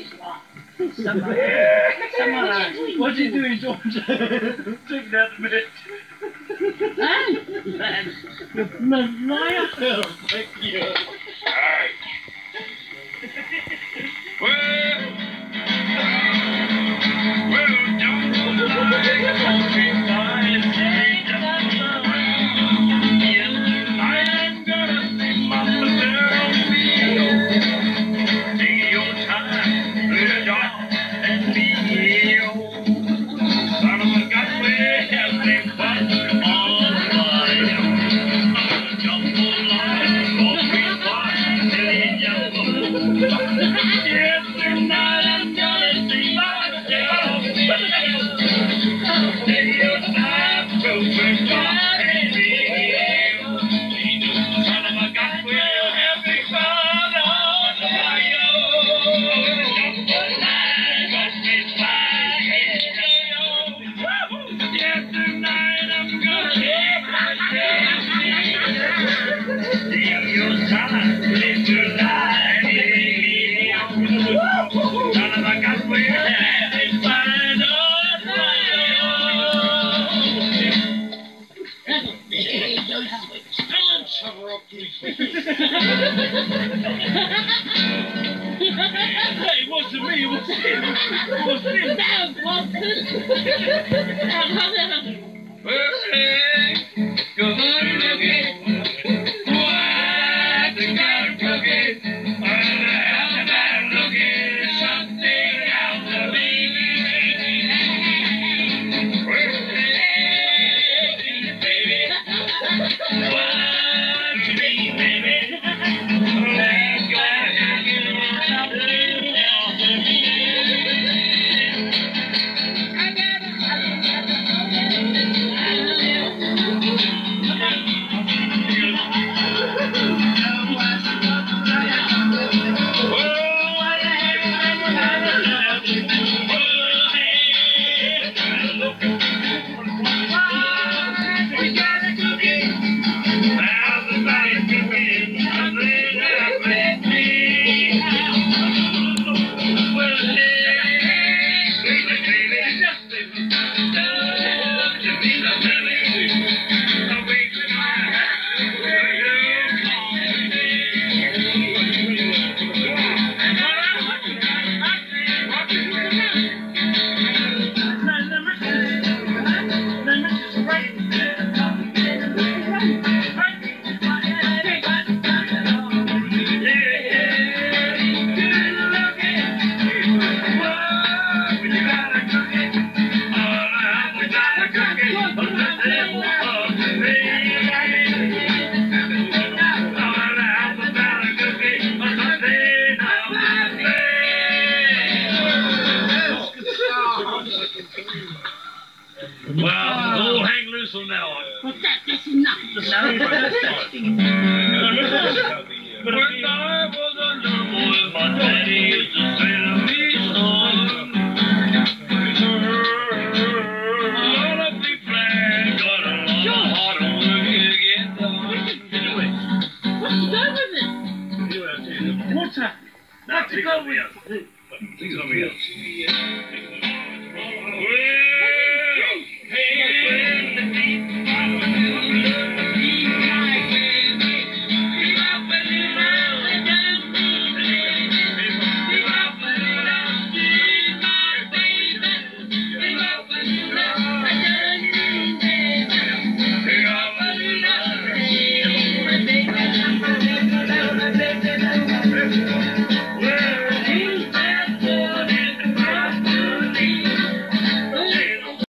What's he doing, George? Taking out the bit. You're a liar. Oh, thank you. Alright. Hey, it wasn't me, it was him. It was him. That was Well, we'll hang loose on that one. Well, that's enough. When I was a little boy, my daddy used to say to me, son, gonna be flag, gonna learn how to work again. What's to go with it? Water. Not to go with it. Please let me else. Well,